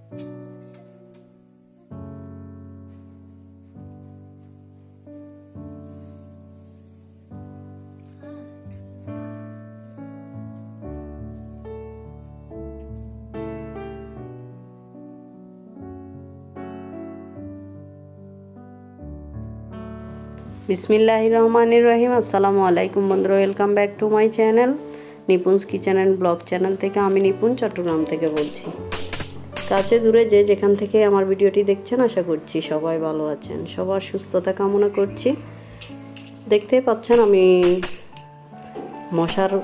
बिस्मिल्लाहिर्रहमानिर्रहीम अस्सलामु आलाइकुम बंधुरा welcome back to my channel Nipun's kitchen and blog channel থেকে আমি নিপুণ চট্টগ্রাম থেকে বলছি। কাছে দূরে যে যেখান থেকে আমার ভিডিওটি দেখছেন আশা করছি সবাই ভালো আছেন, সবার সুস্থতা কামনা করছি। দেখতেই পাচ্ছেন আমি মশার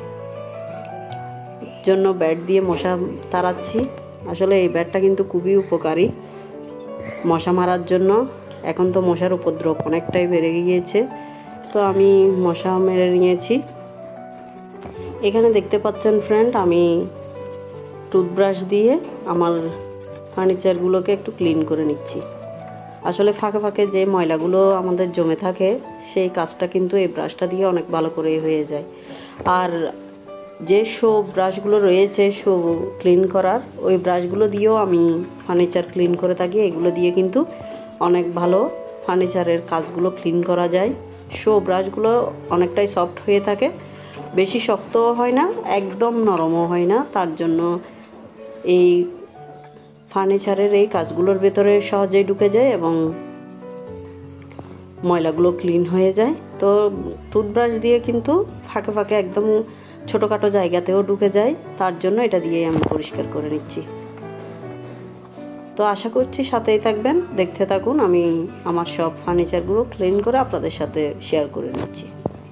জন্য ব্যাট দিয়ে মশা তাড়াচ্ছি। আসলে এই ব্যাটটা কিন্তু খুবই উপকারী মশা মারার জন্য। এখন তো মশার উপদ্রব অনেকটাই বেড়ে গিয়েছে, তো আমি মশা মেরে নিয়েছি। এখানে দেখতে পাচ্ছেন ফ্রেন্ড, আমি টুথব্রাশ দিয়ে আমার ফার্নিচারগুলোকে একটু ক্লিন করে নিচ্ছি। আসলে ফাঁকে ফাঁকে যে ময়লাগুলো আমাদের জমে থাকে সেই কাজটা কিন্তু এই ব্রাশটা দিয়ে অনেক ভালো করে হয়ে যায়। আর যে শো ব্রাশগুলো রয়েছে শো ক্লিন করার, ওই ব্রাশগুলো দিয়েও আমি ফার্নিচার ক্লিন করে থাকি। এগুলো দিয়ে কিন্তু অনেক ভালো ফার্নিচারের কাজগুলো ক্লিন করা যায়। শো ব্রাশগুলো অনেকটাই সফট হয়ে থাকে, বেশি শক্তও হয় না, একদম নরমও হয় না। তার জন্য এই ফার্নিচারের এই কাজগুলোর ভেতরে সহজেই ঢুকে যায় এবং ময়লাগুলো ক্লিন হয়ে যায়। তো টুথব্রাশ দিয়ে কিন্তু ফাঁকে ফাঁকে একদম ছোটোখাটো জায়গাতেও ঢুকে যায়, তার জন্য এটা দিয়ে আমি পরিষ্কার করে নিচ্ছি। তো আশা করছি সাথেই থাকবেন, দেখতে থাকুন। আমি আমার সব ফার্নিচারগুলো ক্লিন করে আপনাদের সাথে শেয়ার করে নিচ্ছি।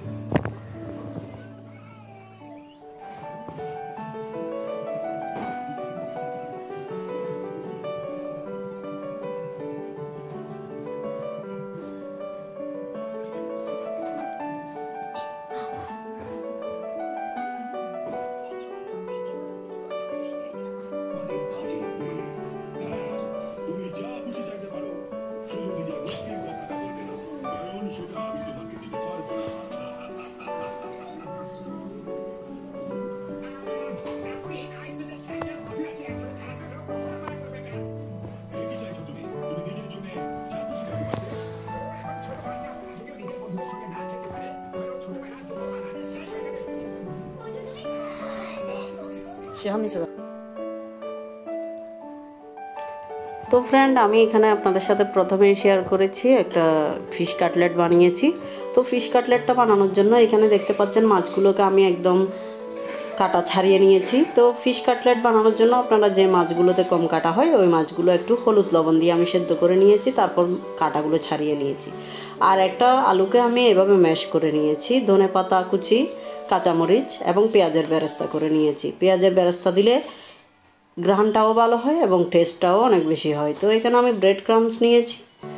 তো ফ্রেন্ড, আমি এখানে আপনাদের সাথে প্রথমেই শেয়ার করেছি একটা ফিশ কাটলেট বানিয়েছি। তো ফিশ কাটলেটটা বানানোর জন্য এখানে দেখতে পাচ্ছেন মাছগুলোকে আমি একদম কাটা ছাড়িয়ে নিয়েছি। তো ফিশ কাটলেট বানানোর জন্য আপনারা যে মাছগুলোতে কম কাটা হয় ওই মাছগুলো একটু হলুদ লবণ দিয়ে আমি সেদ্ধ করে নিয়েছি, তারপর কাটাগুলো ছাড়িয়ে নিয়েছি। আর একটা আলুকে আমি এভাবে ম্যাশ করে নিয়েছি, ধনেপাতা কুচি, কাঁচামরিচ এবং পেঁয়াজের বেরেস্তা করে নিয়েছি। পেঁয়াজের বেরেস্তা দিলে ঘ্রাণটাও ভালো হয় এবং টেস্টটাও অনেক বেশি হয়। তো এখানে আমি ব্রেড ক্রাম্বস নিয়েছি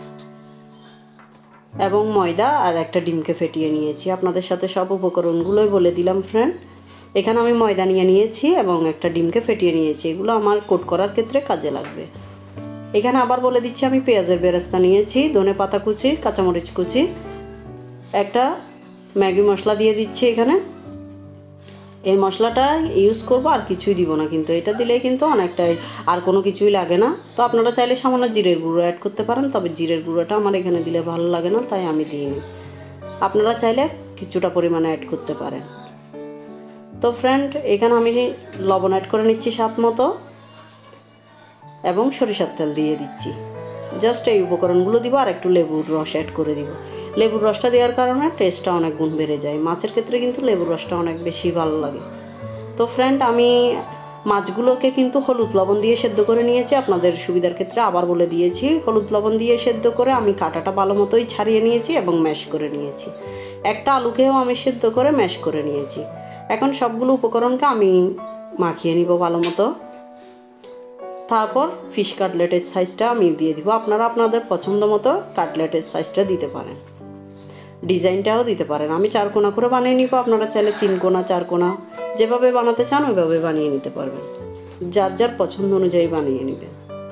এবং ময়দা আর একটা ডিমকে ফেটিয়ে নিয়েছি। আপনাদের সাথে সব উপকরণগুলোই বলে দিলাম ফ্রেন্ড। এখানে আমি ময়দা নিয়েছি এবং একটা ডিমকে ফেটিয়ে নিয়েছি, এগুলো আমার কোট করার ক্ষেত্রে কাজে লাগবে। এখানে আবার বলে দিচ্ছি, আমি পেঁয়াজের বেরেস্তা নিয়েছি, ধনেপাতা কুচি, কাঁচামরিচ কুচি, একটা ম্যাগি মশলা দিয়ে দিচ্ছি এখানে। এই মশলাটা ইউজ করব, আর কিছুই দিব না, কিন্তু এটা দিলেই কিন্তু অনেকটাই, আর কোনো কিছুই লাগে না। তো আপনারা চাইলে সামান্য জিরের গুঁড়ো অ্যাড করতে পারেন, তবে জিরের গুঁড়োটা আমার এখানে দিলে ভালো লাগে না, তাই আমি দিইনি। আপনারা চাইলে কিছুটা পরিমাণে অ্যাড করতে পারেন। তো ফ্রেন্ড, এখানে আমি লবণ অ্যাড করে নিচ্ছি স্বাদ মতো এবং সরিষার তেল দিয়ে দিচ্ছি। জাস্ট এই উপকরণগুলো দিব, আর একটু লেবুর রস অ্যাড করে দিব। লেবুর রসটা দেওয়ার কারণে টেস্টটা অনেক গুণ বেড়ে যায়। মাছের ক্ষেত্রে কিন্তু লেবুর রসটা অনেক বেশি ভালো লাগে। তো ফ্রেন্ড, আমি মাছগুলোকে কিন্তু হলুদ লবণ দিয়ে সেদ্ধ করে নিয়েছি। আপনাদের সুবিধার ক্ষেত্রে আবার বলে দিয়েছি, হলুদ লবণ দিয়ে সেদ্ধ করে আমি কাঁটাটা ভালো মতোই ছাড়িয়ে নিয়েছি এবং ম্যাশ করে নিয়েছি। একটা আলুকেও আমি সেদ্ধ করে ম্যাশ করে নিয়েছি। এখন সবগুলো উপকরণকে আমি মাখিয়ে নিব ভালো মতো। তারপর ফিশ কাটলেটের সাইজটা আমি দিয়ে দিব। আপনারা আপনাদের পছন্দ মতো কাটলেটের সাইজটা দিতে পারেন, ডিজাইনটাও দিতে পারেন। আমি 4 কোণা করে বানিয়ে নিব, আপনারা চাইলে 3 কোণা 4 কোণা যেভাবে বানাতে চান ওইভাবে বানিয়ে নিতে পারবেন, যার যার পছন্দ অনুযায়ী বানিয়ে নেবেন।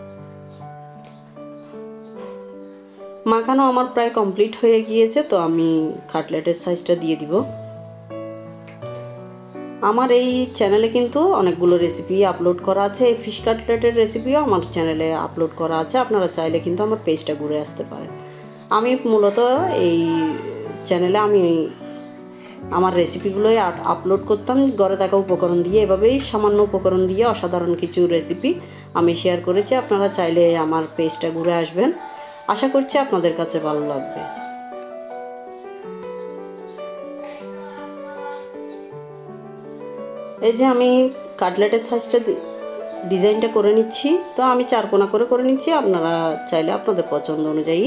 মাখানো আমার প্রায় কমপ্লিট হয়ে গিয়েছে, তো আমি কাটলেটের সাইজটা দিয়ে দিব। আমার এই চ্যানেলে কিন্তু অনেকগুলো রেসিপি আপলোড করা আছে। এই ফিশ কাটলেটের রেসিপিও আমার চ্যানেলে আপলোড করা আছে, আপনারা চাইলে কিন্তু আমার পেজটা ঘুরে আসতে পারেন। আমি মূলত এই চ্যানেলে আমার রেসিপিগুলোই আপলোড করতাম ঘরে থাকা উপকরণ দিয়ে। এভাবেই সামান্য উপকরণ দিয়ে অসাধারণ কিছু রেসিপি আমি শেয়ার করেছি। আপনারা চাইলে আমার পেজটা ঘুরে আসবেন, আশা করছি আপনাদের কাছে ভালো লাগবে। এই যে আমি কাটলেটের সাইজটা ডিজাইনটা করে নিচ্ছি, তো আমি 4 কোণা করে নিচ্ছি। আপনারা চাইলে আপনাদের পছন্দ অনুযায়ী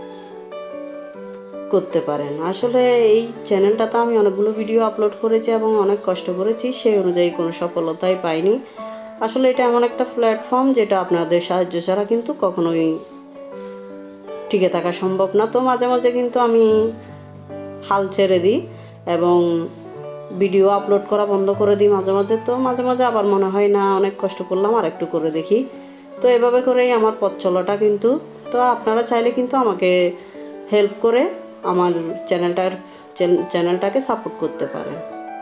করতে পারেন। আসলে এই চ্যানেলটাতে আমি অনেকগুলো ভিডিও আপলোড করেছি এবং অনেক কষ্ট করেছি, সেই অনুযায়ী কোনো সফলতাই পাইনি। আসলে এটা এমন একটা প্ল্যাটফর্ম যেটা আপনাদের সাহায্য ছাড়া কিন্তু কখনোই টিকে থাকা সম্ভব না। তো মাঝে মাঝে কিন্তু আমি হাল ছেড়ে দিই এবং ভিডিও আপলোড করা বন্ধ করে দিই মাঝে মাঝে। তো মাঝে মাঝে আবার মনে হয় না, অনেক কষ্ট করলাম, আর একটু করে দেখি। তো এভাবে করেই আমার পথ চলাটা কিন্তু। তো আপনারা চাইলে কিন্তু আমাকে হেল্প করে আমার চ্যানেলটাকে সাপোর্ট করতে পারেন।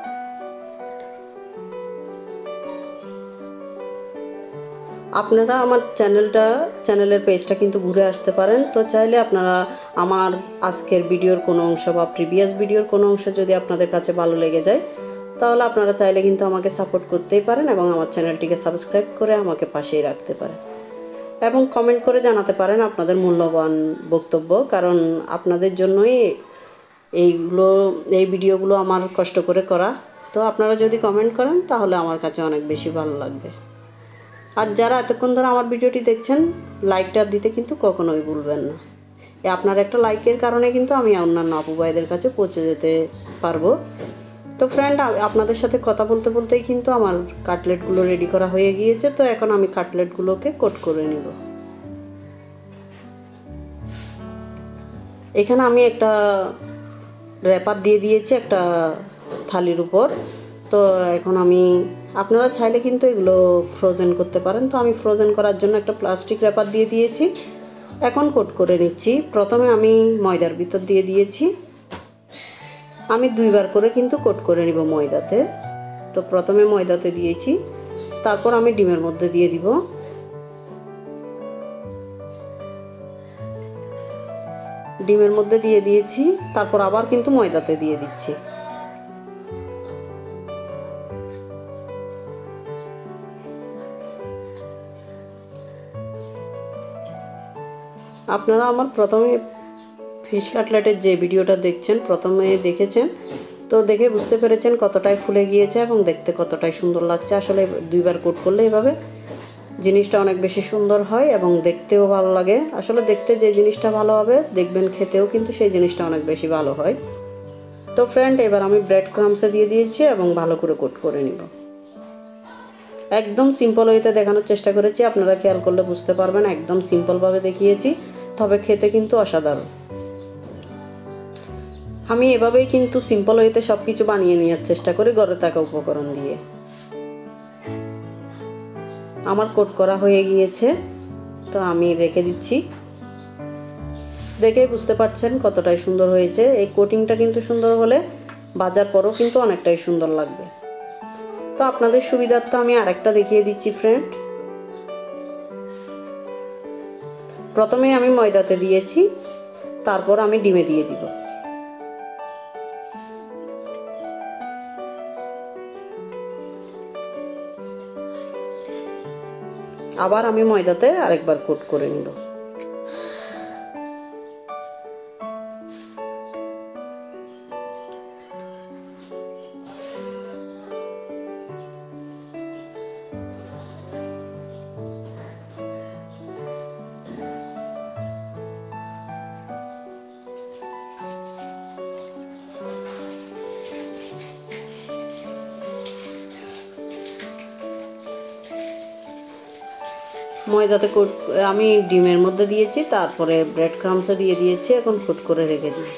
আপনারা আমার চ্যানেলের পেজটা কিন্তু ঘুরে আসতে পারেন। তো চাইলে আপনারা আমার আজকের ভিডিওর কোনো অংশ বা প্রিভিয়াস ভিডিওর কোনো অংশ যদি আপনাদের কাছে ভালো লেগে যায়, তাহলে আপনারা চাইলে কিন্তু আমাকে সাপোর্ট করতেই পারেন এবং আমার চ্যানেলটিকে সাবস্ক্রাইব করে আমাকে পাশেই রাখতে পারেন এবং কমেন্ট করে জানাতে পারেন আপনাদের মূল্যবান বক্তব্য, কারণ আপনাদের জন্যই এই ভিডিওগুলো আমার কষ্ট করে করা। তো আপনারা যদি কমেন্ট করেন তাহলে আমার কাছে অনেক বেশি ভালো লাগবে। আর যারা এতক্ষণ ধরে আমার ভিডিওটি দেখছেন, লাইকটা দিতে কিন্তু কখনোই ভুলবেন না। আপনার একটা লাইকের কারণে কিন্তু আমি অন্যান্য আপু ভাইদের কাছে পৌঁছে যেতে পারবো। তো ফ্রেন্ড, আপনাদের সাথে কথা বলতে বলতেই কিন্তু আমার কাটলেটগুলো রেডি করা হয়ে গিয়েছে। তো এখন আমি কাটলেটগুলোকে কোট করে নেব। এখানে আমি একটা র্যাপার দিয়ে দিয়েছি একটা থালির উপর। তো এখন আপনারা চাইলে কিন্তু এগুলো ফ্রোজেন করতে পারেন। তো আমি ফ্রোজেন করার জন্য একটা প্লাস্টিক র্যাপার দিয়ে দিয়েছি। এখন কোট করে নিচ্ছি। প্রথমে আমি ময়দার ভিতর দিয়ে দিয়েছি। আমি 2 বার করে কিন্তু কোট করে নিব ময়দাতে। তো প্রথমে ময়দাতে দিয়েছি, তারপর আমি ডিমের মধ্যে দিয়ে দিব। ডিমের মধ্যে দিয়ে দিয়েছি, তারপর আবার কিন্তু ময়দাতে দিয়ে দিচ্ছি। আপনারা আমার প্রথমে ফিশ কাটলেটের যে ভিডিওটা দেখছেন, প্রথমে দেখেছেন, তো দেখে বুঝতে পেরেছেন কতটাই ফুলে গিয়েছে এবং দেখতে কতটাই সুন্দর লাগছে। আসলে 2 বার কোট করলে এভাবে জিনিসটা অনেক বেশি সুন্দর হয় এবং দেখতেও ভালো লাগে। আসলে দেখতে যে জিনিসটা ভালো হবে, দেখবেন খেতেও কিন্তু সেই জিনিসটা অনেক বেশি ভালো হয়। তো ফ্রেন্ড, এবার আমি ব্রেড ক্রাম্বসে দিয়ে দিয়েছি এবং ভালো করে কোট করে নিব। একদম সিম্পল ওয়েতে দেখানোর চেষ্টা করেছি, আপনারা খেয়াল করলে বুঝতে পারবেন একদম সিম্পলভাবে দেখিয়েছি, তবে খেতে কিন্তু অসাধারণ। আমি এভাবেই কিন্তু সিম্পল ওয়েতে সব কিছু বানিয়ে নেওয়ার চেষ্টা করি ঘরে থাকা উপকরণ দিয়ে। আমার কোট করা হয়ে গিয়েছে, তো আমি রেখে দিচ্ছি। দেখে বুঝতে পারছেন কতটাই সুন্দর হয়েছে। এই কোটিংটা কিন্তু সুন্দর হলে ভাজার পরও কিন্তু অনেকটাই সুন্দর লাগবে। তো আপনাদের সুবিধার্থে আমি আরেকটা দেখিয়ে দিচ্ছি ফ্রেন্ড। প্রথমে আমি ময়দাতে দিয়েছি, তারপর আমি ডিমে দিয়ে দিব। আবার আমি ময়দাতে আরেকবার কোট করে নিব। ময়দাতে কোট আমি ডিমের মধ্যে দিয়েছি, তারপরে ব্রেড ক্রাম্বসে দিয়ে দিয়েছি। এখন কোট করে রেখে দিই।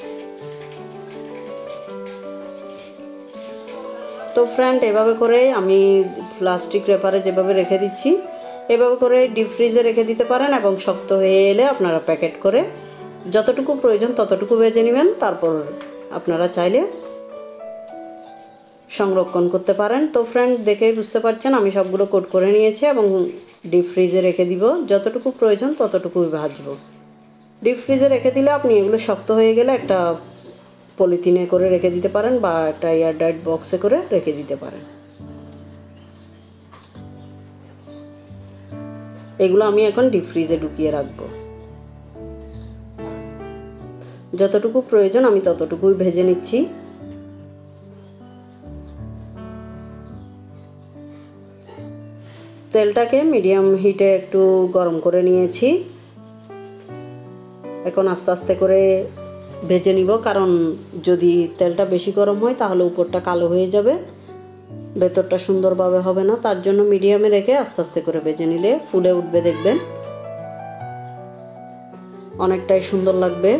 তো ফ্রেন্ড, এভাবে করে আমি প্লাস্টিক র্যাপারে যেভাবে রেখে দিচ্ছি, এভাবে করে ডিপ ফ্রিজে রেখে দিতে পারেন এবং শক্ত হয়ে এলে আপনারা প্যাকেট করে যতটুকু প্রয়োজন ততটুকু ভেজে নেবেন। তারপর আপনারা চাইলে সংরক্ষণ করতে পারেন। তো ফ্রেন্ড, দেখেই বুঝতে পারছেন আমি সবগুলো কোট করে নিয়েছি এবং ডিপ ফ্রিজে রেখে দিব। যতটুকু প্রয়োজন ততটুকুই ভাজবো। ডিপ ফ্রিজে রেখে দিলে আপনি এগুলো শক্ত হয়ে গেলে একটা পলিথিনে করে রেখে দিতে পারেন বা একটা এয়ারটাইট বক্সে করে রেখে দিতে পারেন। এগুলো আমি এখন ডিপ ফ্রিজে ঢুকিয়ে রাখবো। যতটুকু প্রয়োজন আমি ততটুকুই ভেজে নিচ্ছি। তেলটাকে মিডিয়াম হিটে একটু গরম করে নিয়েছি। এখন আস্তে আস্তে করে ভেজে নিব, কারণ যদি তেলটা বেশি গরম হয় তাহলে উপরটা কালো হয়ে যাবে, ভেতরটা সুন্দরভাবে হবে না। তার জন্য মিডিয়ামে রেখে আস্তে আস্তে করে ভেজে নিলে ফুলে উঠবে, দেখবেন অনেকটাই সুন্দর লাগবে।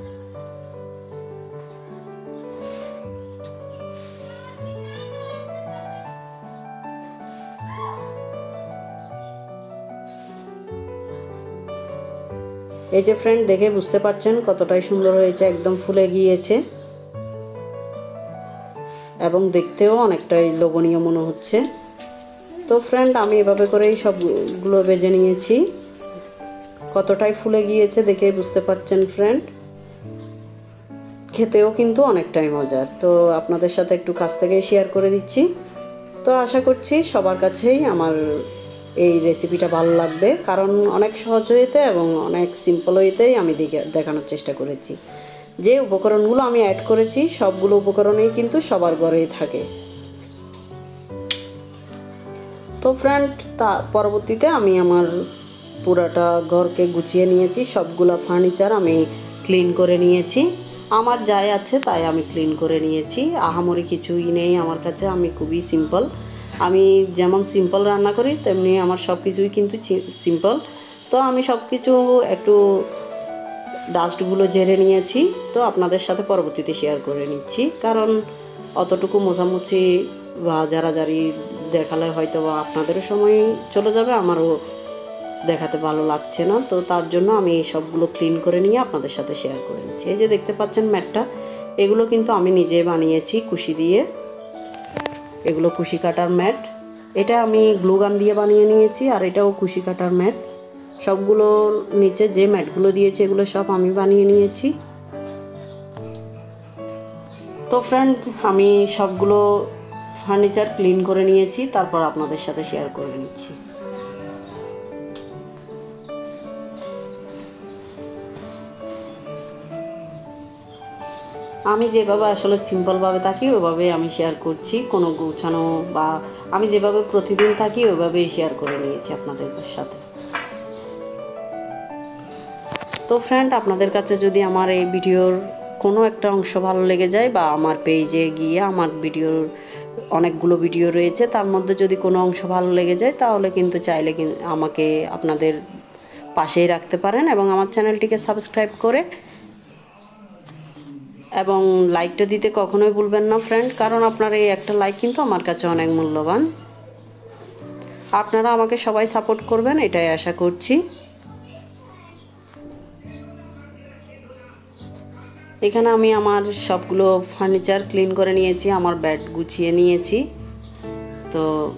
এই যে ফ্রেন্ড, দেখে বুঝতে পারছেন কতটাই সুন্দর হয়েছে, একদম ফুলে গিয়েছে এবং দেখতেও অনেকটাই লোভনীয় মনে হচ্ছে। তো ফ্রেন্ড, আমি এভাবে করেই সবগুলো ভেজে নিয়েছি। কতটাই ফুলে গিয়েছে দেখেই বুঝতে পারছেন ফ্রেন্ড। খেতেও কিন্তু অনেকটাই মজার। তো আপনাদের সাথে একটু কাছ থেকেই শেয়ার করে দিচ্ছি। তো আশা করছি সবার কাছেই আমার এই রেসিপিটা ভালো লাগবে, কারণ অনেক সহজ হইতে এবং অনেক সিম্পল হইতেই আমি দেখানোর চেষ্টা করেছি। যে উপকরণগুলো আমি অ্যাড করেছি সবগুলো উপকরণই কিন্তু সবার ঘরেই থাকে। তো ফ্রেন্ড, পরবর্তীতে আমি আমার পুরাটা ঘরকে গুছিয়ে নিয়েছি। সবগুলো ফার্নিচার আমি ক্লিন করে নিয়েছি। আমার যাই আছে তাই আমি ক্লিন করে নিয়েছি। আহামরি কিছুই নেই আমার কাছে, আমি খুবই সিম্পল। আমি যেমন সিম্পল রান্না করি তেমনি আমার সব কিছুই কিন্তু সিম্পল। তো আমি সব কিছু একটু ডাস্টগুলো ঝেড়ে নিয়েছি। তো আপনাদের সাথে পরবর্তীতে শেয়ার করে নিচ্ছি, কারণ অতটুকু মোছামুছি বা জারাজারি দেখালে হয়তো বা আপনাদেরও সময় চলে যাবে, আমারও দেখাতে ভালো লাগছে না। তো তার জন্য আমি এই সবগুলো ক্লিন করে নিয়ে আপনাদের সাথে শেয়ার করে নিচ্ছি। এই যে দেখতে পাচ্ছেন ম্যাটটা, এগুলো কিন্তু আমি নিজে বানিয়েছি কুশি দিয়ে। এগুলো কুশি কাটার ম্যাট। এটা আমি গ্লুগান দিয়ে বানিয়ে নিয়েছি, আর এটাও কুশি কাটার ম্যাট। সবগুলো নিচে যে ম্যাটগুলো দিয়েছে এগুলো সব আমি বানিয়ে নিয়েছি। তো ফ্রেন্ড, আমি সবগুলো ফার্নিচার ক্লিন করে নিয়েছি, তারপর আপনাদের সাথে শেয়ার করে নিচ্ছি। আমি যেভাবে আসলে সিম্পলভাবে থাকি ওইভাবে আমি শেয়ার করছি, কোনো গোছানো বা আমি যেভাবে প্রতিদিন থাকি ওইভাবেই শেয়ার করে নিয়েছি আপনাদের সাথে। তো ফ্রেন্ড, আপনাদের কাছে যদি আমার এই ভিডিওর কোনো একটা অংশ ভালো লেগে যায় বা আমার পেজে গিয়ে আমার ভিডিওর অনেকগুলো ভিডিও রয়েছে, তার মধ্যে যদি কোনো অংশ ভালো লেগে যায় তাহলে কিন্তু চাইলে আমাকে আপনাদের পাশেই রাখতে পারেন এবং আমার চ্যানেলটিকে সাবস্ক্রাইব করে এবং লাইকটা দিতে কখনোই ভুলবেন না ফ্রেন্ড, কারণ আপনার এই একটা লাইক কিন্তু আমার কাছে অনেক মূল্যবান। আপনারা আমাকে সবাই সাপোর্ট করবেন এটাই আশা করছি। এখানে আমি আমার সবগুলো ফার্নিচার ক্লিন করে নিয়েছি, আমার বেড গুছিয়ে নিয়েছি। তো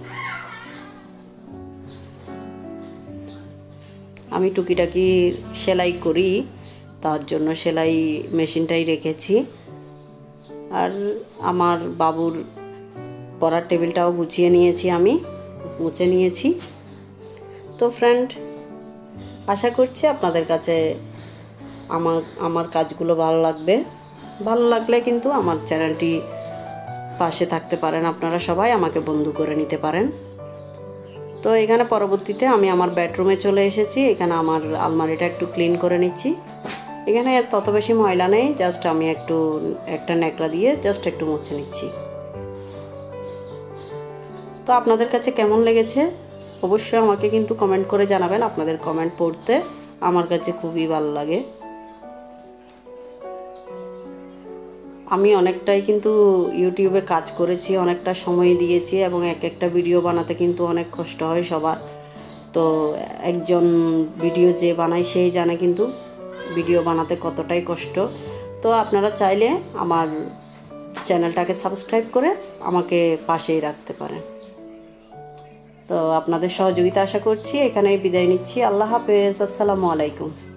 আমি টুকিটাকি সেলাই করি, তার জন্য সেলাই মেশিনটাই রেখেছি। আর আমার বাবুর পড়ার টেবিলটাও গুছিয়ে নিয়েছি, আমি মুছে নিয়েছি। তো ফ্রেন্ড, আশা করছি আপনাদের কাছে আমার কাজগুলো ভালো লাগবে। ভালো লাগলে কিন্তু আমার চ্যানেলটি পাশে থাকতে পারেন, আপনারা সবাই আমাকে বন্ধু করে নিতে পারেন। তো এখানে পরবর্তীতে আমি আমার বেডরুমে চলে এসেছি। এখানে আমার আলমারিটা একটু ক্লিন করে নিচ্ছি। এখানে তত বেশি ময়লা নেই, জাস্ট আমি একটা ন্যাকড়া দিয়ে জাস্ট একটু মুছে নিচ্ছি। তো আপনাদের কাছে কেমন লেগেছে অবশ্যই আমাকে কিন্তু কমেন্ট করে জানাবেন। আপনাদের কমেন্ট পড়তে আমার কাছে খুবই ভালো লাগে। আমি অনেকটাই কিন্তু ইউটিউবে কাজ করেছি, অনেকটা সময় দিয়েছি এবং একটা ভিডিও বানাতে কিন্তু অনেক কষ্ট হয় সবার। তো একজন ভিডিও যে বানায় সেই জানে কিন্তু ভিডিও বানাতে কতটাই কষ্ট। তো আপনারা চাইলে আমার চ্যানেলটাকে সাবস্ক্রাইব করে আমাকে পাশেই রাখতে পারেন। তো আপনাদের সহযোগিতা আশা করছি। এখানেই বিদায় নিচ্ছি। আল্লাহ হাফেজ। আসসালামু আলাইকুম।